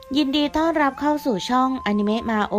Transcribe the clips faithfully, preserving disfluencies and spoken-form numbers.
ยินดีต้อนรับเข้าสู่ช่องอนิเมะมาโอ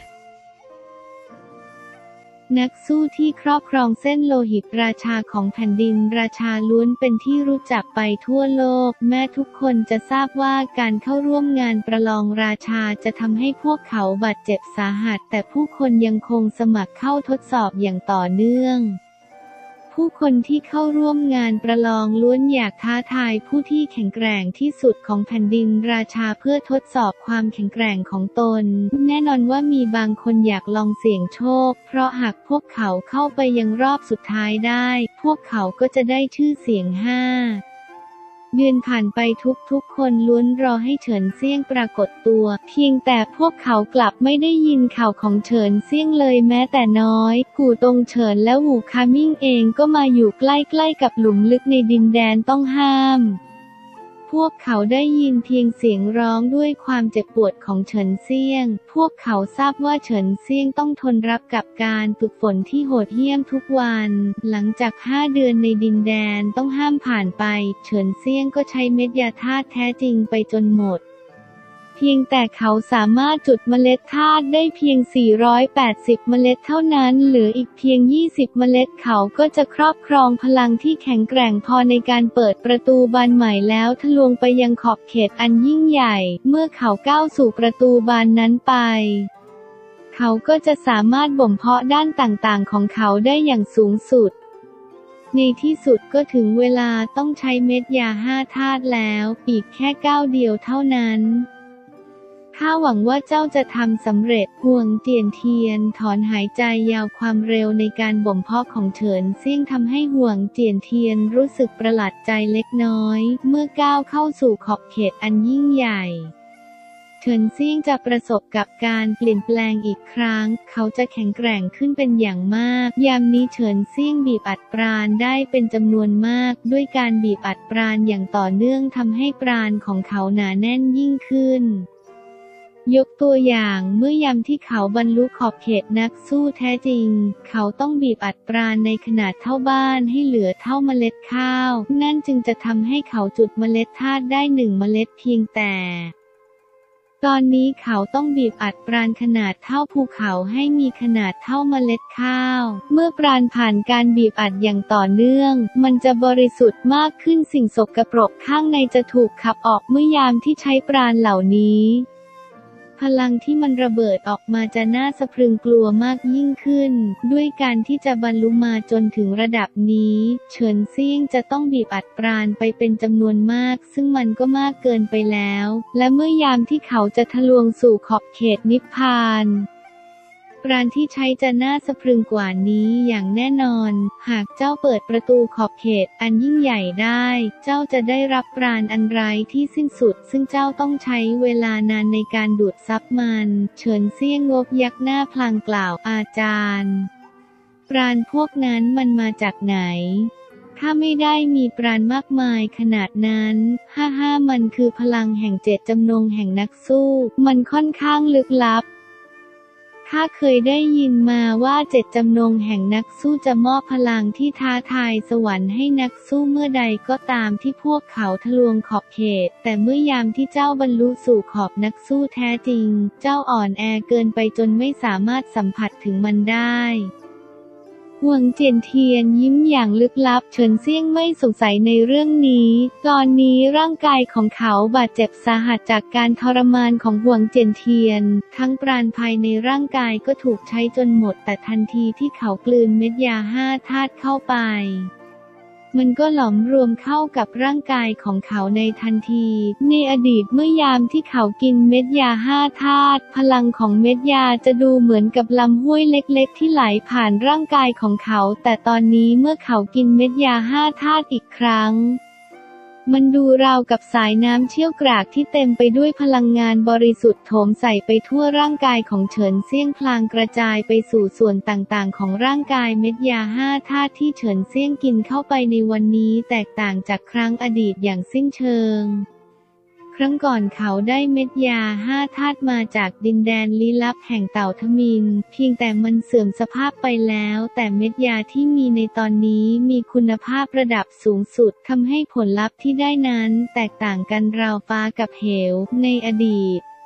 นักสู้ที่ครอบครองเส้นโลหิตราชาของแผ่นดินราชาล้วนเป็นที่รู้จักไปทั่วโลกแม้ทุกคนจะทราบว่าการเข้าร่วมงานประลองราชาจะทำให้พวกเขาบาดเจ็บสาหัสแต่ผู้คนยังคงสมัครเข้าทดสอบอย่างต่อเนื่องผู้คนที่เข้าร่วมงานประลองล้วนอยากท้าทายผู้ที่แข็งแกร่งที่สุดของแผ่นดินราชาเพื่อทดสอบความแข็งแกร่งของตนแน่นอนว่ามีบางคนอยากลองเสี่ยงโชคเพราะหากพวกเขาเข้าไปยังรอบสุดท้ายได้พวกเขาก็จะได้ชื่อเสียงห้าเดือนผ่านไปทุกๆคนล้วนรอให้เฉินเซี่ยงปรากฏตัวเพียงแต่พวกเขากลับไม่ได้ยินข่าวของเฉินเซี่ยงเลยแม้แต่น้อยกู่ตงเฉินและหูคามิ่งเองก็มาอยู่ใกล้ๆกับหลุมลึกในดินแดนต้องห้ามพวกเขาได้ยินเพียงเสียงร้องด้วยความเจ็บปวดของเฉินเซี่ยงพวกเขาทราบว่าเฉินเซี่ยงต้องทนรับกับการฝึกฝนที่โหดเหี้ยมทุกวันหลังจากห้าเดือนในดินแดนต้องห้ามผ่านไปเฉินเซี่ยงก็ใช้เม็ดยาธาตุแท้จริงไปจนหมดเพียงแต่เขาสามารถจุดเมล็ดธาตุได้เพียงสี่ร้อยแปดสิบเมล็ดเท่านั้นเหลืออีกเพียงยี่สิบเมล็ดเขาก็จะครอบครองพลังที่แข็งแกร่งพอในการเปิดประตูบานใหม่แล้วทะลวงไปยังขอบเขตอันยิ่งใหญ่เมื่อเขาก้าวสู่ประตูบานนั้นไปเขาก็จะสามารถบ่มเพาะด้านต่างๆของเขาได้อย่างสูงสุดในที่สุดก็ถึงเวลาต้องใช้เม็ดยาห้าธาตุแล้วอีกแค่ก้าวเดียวเท่านั้นข้าหวังว่าเจ้าจะทำสำเร็จห่วงเจียนเทียนถอนหายใจยาวความเร็วในการบ่มเพาะของเฉินเซี่ยงทำให้ห่วงเจียนเทียนรู้สึกประหลาดใจเล็กน้อยเมื่อก้าวเข้าสู่ขอบเขตอันยิ่งใหญ่เฉินเซี่ยงจะประสบกับการเปลี่ยนแปลงอีกครั้งเขาจะแข็งแกร่งขึ้นเป็นอย่างมากยามนี้เฉินเซี่ยงบีบอัดปราณได้เป็นจำนวนมากด้วยการบีบอัดปราณอย่างต่อเนื่องทำให้ปราณของเขาหนาแน่นยิ่งขึ้นยกตัวอย่างเมื่อยามที่เขาบรรลุขอบเขตนักสู้แท้จริงเขาต้องบีบอัดปราณในขนาดเท่าบ้านให้เหลือเท่าเมล็ดข้าวนั่นจึงจะทำให้เขาจุดเมล็ดธาตุได้หนึ่งเมล็ดเพียงแต่ตอนนี้เขาต้องบีบอัดปราณขนาดเท่าภูเขาให้มีขนาดเท่าเมล็ดข้าวเมื่อปราณผ่านการบีบอัดอย่างต่อเนื่องมันจะบริสุทธิ์มากขึ้นสิ่งสกปรกข้างในจะถูกขับออกเมื่อยามที่ใช้ปราณเหล่านี้พลังที่มันระเบิดออกมาจะน่าสะพรึงกลัวมากยิ่งขึ้นด้วยการที่จะบรรลุมาจนถึงระดับนี้เฉินเซี่ยงจะต้องบีบอัดปราณไปเป็นจำนวนมากซึ่งมันก็มากเกินไปแล้วและเมื่อยามที่เขาจะทะลวงสู่ขอบเขตนิพพานปราณที่ใช้จะน่าสะพรึงกว่านี้อย่างแน่นอนหากเจ้าเปิดประตูขอบเขตอันยิ่งใหญ่ได้เจ้าจะได้รับปราณอันไร้ที่สิ้นสุดซึ่งเจ้าต้องใช้เวลานานในการดูดซับมันเฉินเซี่ยงงบยักหน้าพลางกล่าวอาจารย์ปราณพวกนั้นมันมาจากไหนถ้าไม่ได้มีปราณมากมายขนาดนั้นฮ่าฮ่ามันคือพลังแห่งเจตจำนงแห่งนักสู้มันค่อนข้างลึกลับข้าเคยได้ยินมาว่าเจตจำนงแห่งนักสู้จะมอบพลังที่ท้าทายสวรรค์ให้นักสู้เมื่อใดก็ตามที่พวกเขาทะลวงขอบเขตแต่เมื่อยามที่เจ้าบรรลุสู่ขอบนักสู้แท้จริงเจ้าอ่อนแอเกินไปจนไม่สามารถสัมผัสถึงมันได้ห่วงเจียนเทียนยิ้มอย่างลึกลับเฉินเซี่ยงไม่สงสัยในเรื่องนี้ตอนนี้ร่างกายของเขาบาดเจ็บสาหัสจากการทรมานของห่วงเจียนเทียนทั้งปราณภายในร่างกายก็ถูกใช้จนหมดแต่ทันทีที่เขากลืนเม็ดยาห้าธาตุเข้าไปมันก็หลอมรวมเข้ากับร่างกายของเขาในทันทีในอดีตเมื่อยามที่เขากินเม็ดยาห้าธาตุพลังของเม็ดยาจะดูเหมือนกับลำห้วยเล็กๆที่ไหลผ่านร่างกายของเขาแต่ตอนนี้เมื่อเขากินเม็ดยาห้าธาตุอีกครั้งมันดูราวกับสายน้ำเชี่ยวกรากที่เต็มไปด้วยพลังงานบริสุทธิ์โถมใส่ไปทั่วร่างกายของเฉินเซี่ยงพลางกระจายไปสู่ส่วนต่างๆของร่างกายเม็ดยาห้าธาตุที่เฉินเซี่ยงกินเข้าไปในวันนี้แตกต่างจากครั้งอดีตอย่างสิ้นเชิงครั้งก่อนเขาได้เม็ดยาห้าธาตุมาจากดินแดนลี้ลับแห่งเต่าทมิฬเพียงแต่มันเสื่อมสภาพไปแล้วแต่เม็ดยาที่มีในตอนนี้มีคุณภาพระดับสูงสุดทำให้ผลลัพธ์ที่ได้นั้นแตกต่างกันราวฟ้ากับเหวในอดีต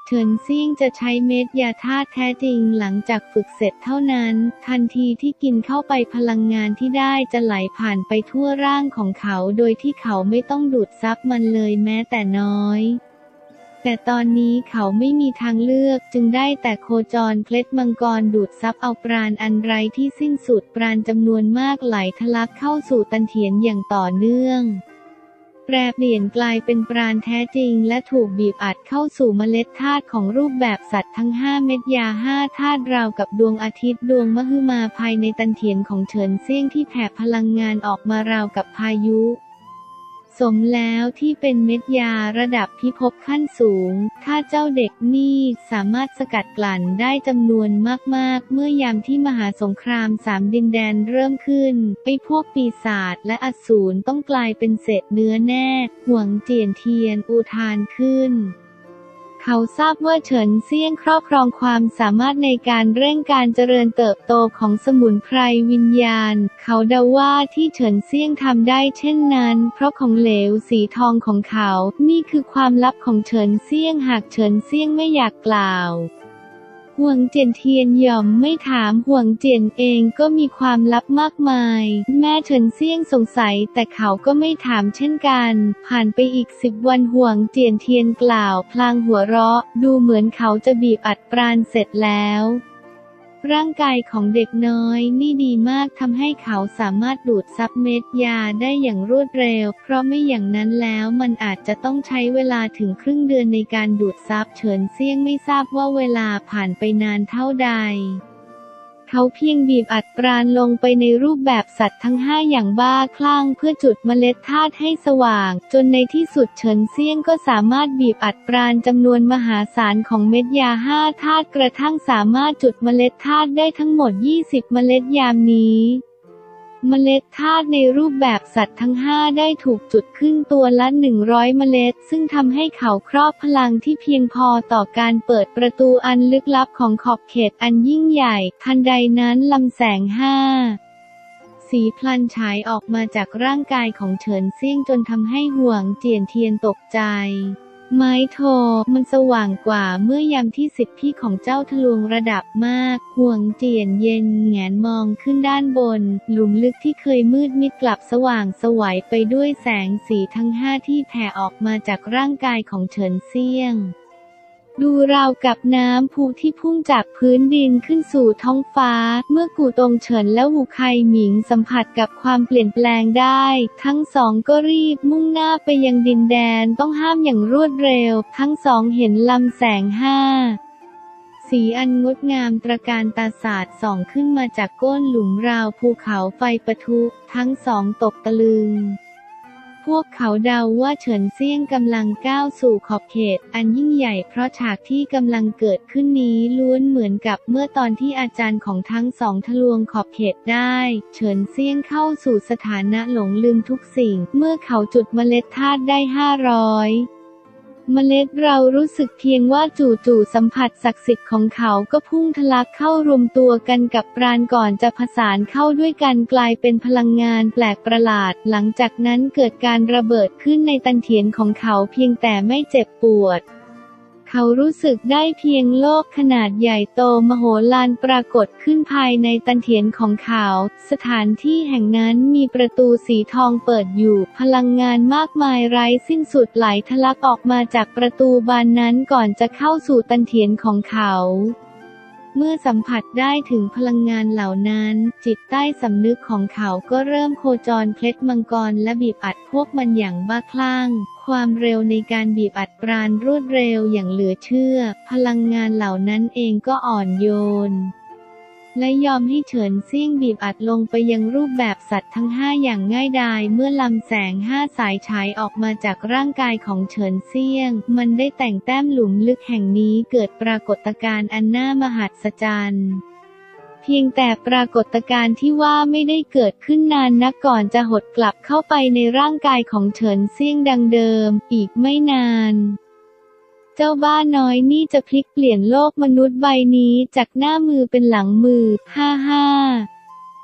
เฉินเซี่ยงจะใช้เม็ดยาธาตุแท้จริงหลังจากฝึกเสร็จเท่านั้นทันทีที่กินเข้าไปพลังงานที่ได้จะไหลผ่านไปทั่วร่างของเขาโดยที่เขาไม่ต้องดูดซับมันเลยแม้แต่น้อยแต่ตอนนี้เขาไม่มีทางเลือกจึงได้แต่โคจรเคล็ดมังกรดูดซับเอาปราณอันไร้ที่สิ้นสุดปราณจำนวนมากไหลทะลักเข้าสู่ตันเถียนอย่างต่อเนื่องแปรเปลี่ยนกลายเป็นปราณแท้จริงและถูกบีบอัดเข้าสู่เมล็ดธาตุของรูปแบบสัตว์ทั้งห้าเม็ดยาห้าธาตุราวกับดวงอาทิตย์ดวงมหึมาภายในตันเถียนของเฉินเซี่ยงที่แผ่พลังงานออกมาราวกับพายุสมแล้วที่เป็นเม็ดยาระดับพิภพขั้นสูงถ้าเจ้าเด็กนี่สามารถสกัดกลั่นได้จำนวนมากๆเมื่อยามที่มหาสงครามสามดินแดนเริ่มขึ้นไอ้พวกปีศาจและอสูรต้องกลายเป็นเศษเนื้อแน่หวงเจียนเทียนอุทานขึ้นเขาทราบว่าเฉินเซี่ยงครอบครองความสามารถในการเร่งการเจริญเติบโตของสมุนไพรวิญญาณเขาเดาว่าที่เฉินเซี่ยงทำได้เช่นนั้นเพราะของเหลวสีทองของเขานี่คือความลับของเฉินเซี่ยงหากเฉินเซี่ยงไม่อยากกล่าวห่วงเจียนเทียนหย่อมไม่ถามห่วงเจียนเองก็มีความลับมากมายแม่เฉินเซี่ยงสงสัยแต่เขาก็ไม่ถามเช่นกันผ่านไปอีกสิบวันห่วงเจียนเทียนกล่าวพลางหัวเราะดูเหมือนเขาจะบีบอัดปราณเสร็จแล้วร่างกายของเด็กน้อยนี่ดีมากทำให้เขาสามารถดูดซับเม็ดยาได้อย่างรวดเร็วเพราะไม่อย่างนั้นแล้วมันอาจจะต้องใช้เวลาถึงครึ่งเดือนในการดูดซับเฉินเซี่ยงไม่ทราบว่าเวลาผ่านไปนานเท่าใดเขาเพียงบีบอัดปราณลงไปในรูปแบบสัตว์ทั้งห้าอย่างบ้าคลั่งเพื่อจุดเมล็ดธาตุให้สว่างจนในที่สุดเฉินเซี่ยงก็สามารถบีบอัดปราณจำนวนมหาศาลของเม็ดยาห้าธาตุกระทั่งสามารถจุดเมล็ดธาตุได้ทั้งหมดยี่สิบเมล็ดยามนี้เมล็ดธาตุในรูปแบบสัตว์ทั้งห้าได้ถูกจุดขึ้นตัวละหนึ่งร้อยเมล็ดซึ่งทำให้เขาครอบพลังที่เพียงพอต่อการเปิดประตูอันลึกลับของขอบเขตอันยิ่งใหญ่ทันใดนั้นลำแสงห้าสีพลันฉายออกมาจากร่างกายของเฉินเซี่ยงจนทำให้ห่วงเจียนเทียนตกใจไม้โทมันสว่างกว่าเมื่อยามที่สิทธิพี่ของเจ้าทะลวงระดับมากห่วงเจียนเย็นแงนมองขึ้นด้านบนหลุมลึกที่เคยมืดมิดกลับสว่างไสวไปด้วยแสงสีทั้งห้าที่แผ่ออกมาจากร่างกายของเฉินเซี่ยงดูราวกับน้ำพุที่พุ่งจากพื้นดินขึ้นสู่ท้องฟ้าเมื่อกูตงเฉินและหูไคหมิงสัมผัสกับความเปลี่ยนแปลงได้ทั้งสองก็รีบมุ่งหน้าไปยังดินแดนต้องห้ามอย่างรวดเร็วทั้งสองเห็นลำแสงห้าสีอันงดงามตระการตาสาดส่องขึ้นมาจากก้นหลุมราวภูเขาไฟปะทุทั้งสองตกตะลึงพวกเขาเดาว่าเฉินเซี่ยงกำลังก้าวสู่ขอบเขตอันยิ่งใหญ่เพราะฉากที่กำลังเกิดขึ้นนี้ล้วนเหมือนกับเมื่อตอนที่อาจารย์ของทั้งสองทะลวงขอบเขตได้เฉินเซี่ยงเข้าสู่สถานะหลงลืมทุกสิ่งเมื่อเขาจุดเมล็ดธาตุได้ห้าร้อยเมล็ดเรารู้สึกเพียงว่าจู่ๆสัมผัสศักดิ์สิทธิ์ของเขาก็พุ่งทะลักเข้ารวมตัวกันกับปราณก่อนจะผสานเข้าด้วยกันกลายเป็นพลังงานแปลกประหลาดหลังจากนั้นเกิดการระเบิดขึ้นในตันเถียนของเขาเพียงแต่ไม่เจ็บปวดเขารู้สึกได้เพียงโลกขนาดใหญ่โตมโหฬารปรากฏขึ้นภายในตันเถียนของเขาสถานที่แห่งนั้นมีประตูสีทองเปิดอยู่พลังงานมากมายไร้สิ้นสุดไหลทะลักออกมาจากประตูบานนั้นก่อนจะเข้าสู่ตันเถียนของเขาเมื่อสัมผัสได้ถึงพลังงานเหล่านั้นจิตใต้สำนึกของเขาก็เริ่มโคจรเคล็ดมังกรและบีบอัดพวกมันอย่างบ้าคลั่งความเร็วในการบีบอัดปราณรวดเร็วอย่างเหลือเชื่อพลังงานเหล่านั้นเองก็อ่อนโยนและยอมให้เฉินเซี่ยงบีบอัดลงไปยังรูปแบบสัตว์ทั้งห้าอย่างง่ายดายเมื่อลำแสงห้าสายฉายออกมาจากร่างกายของเฉินเซี่ยงมันได้แต่งแต้มหลุมลึกแห่งนี้เกิดปรากฏการณ์อันน่ามหัศจรรย์เพียงแต่ปรากฏการณ์ที่ว่าไม่ได้เกิดขึ้นนานนักก่อนจะหดกลับเข้าไปในร่างกายของเฉินเซี่ยงดังเดิมอีกไม่นานเจ้าบ้าน้อยนี่จะพลิกเปลี่ยนโลกมนุษย์ใบนี้จากหน้ามือเป็นหลังมือฮ่าฮ่า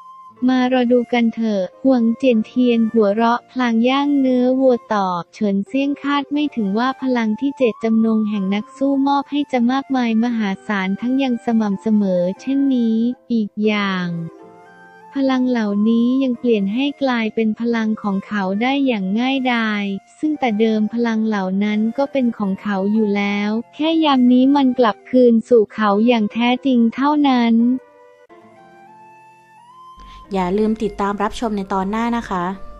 มารอดูกันเถอะหวงเจียนเทียนหัวเราะพลางย่างเนื้อวัวตอบเฉินเซี่ยงคาดไม่ถึงว่าพลังที่เจตจำนงแห่งนักสู้มอบให้จะมากมายมหาศาลทั้งยังสม่ำเสมอเช่นนี้อีกอย่างพลังเหล่านี้ยังเปลี่ยนให้กลายเป็นพลังของเขาได้อย่างง่ายดายซึ่งแต่เดิมพลังเหล่านั้นก็เป็นของเขาอยู่แล้วแค่ยามนี้มันกลับคืนสู่เขาอย่างแท้จริงเท่านั้นอย่าลืมติดตามรับชมในตอนหน้านะคะ